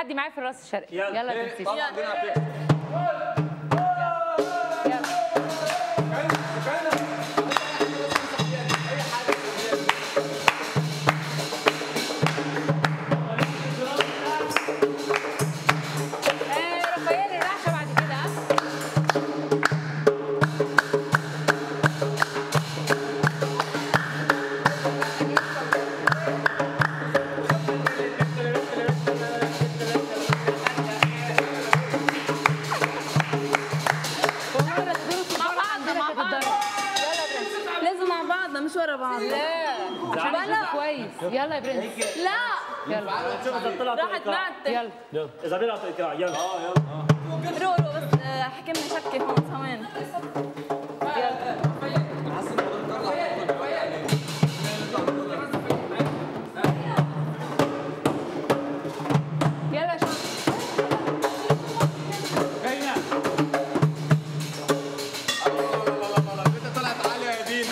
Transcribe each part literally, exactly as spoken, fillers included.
تحدي معايا في الراس الشرقي. يلا يلا برنسيس. طبعا دي نعطيك. مش ورا بعض. لا بلا كويس. يلا يا برنس. لا يلا راحت معك. يلا يلا ايزابيل اعطيك يلا اه يلا رو رو بس حكمني شكي هون ثواني. يلا شوف جاينا. انت طلعت عاليه يا دين.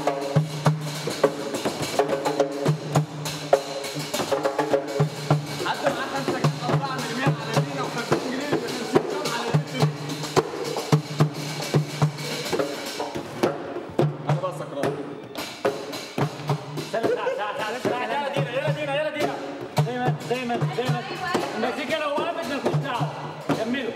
حتى معاك خمسة أربعة مليون على دينا وخمسين جنيه وخمسين جنيه على دينا. أنا بقى سكران. يلا دينا يلا دينا يلا دينا. دايما دايما دايما المزيكا لو وقفت مالكوش دعوه. كملوا.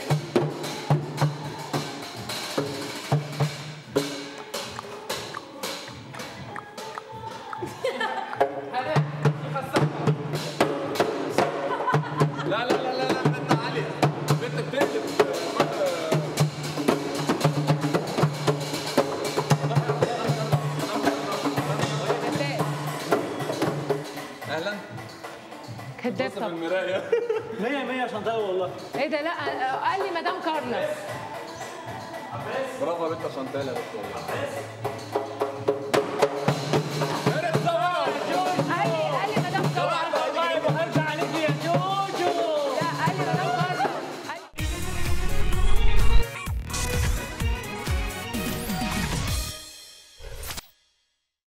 لا لا لا لا لا بنت عالية. بنت بتقلب. أهلا. كداب في طبعا. المراية. مية مية شنطاوي والله. ايه ده؟ لا قال لي مدام كارلس. برافو يا بنت شانتال يا بنت والله.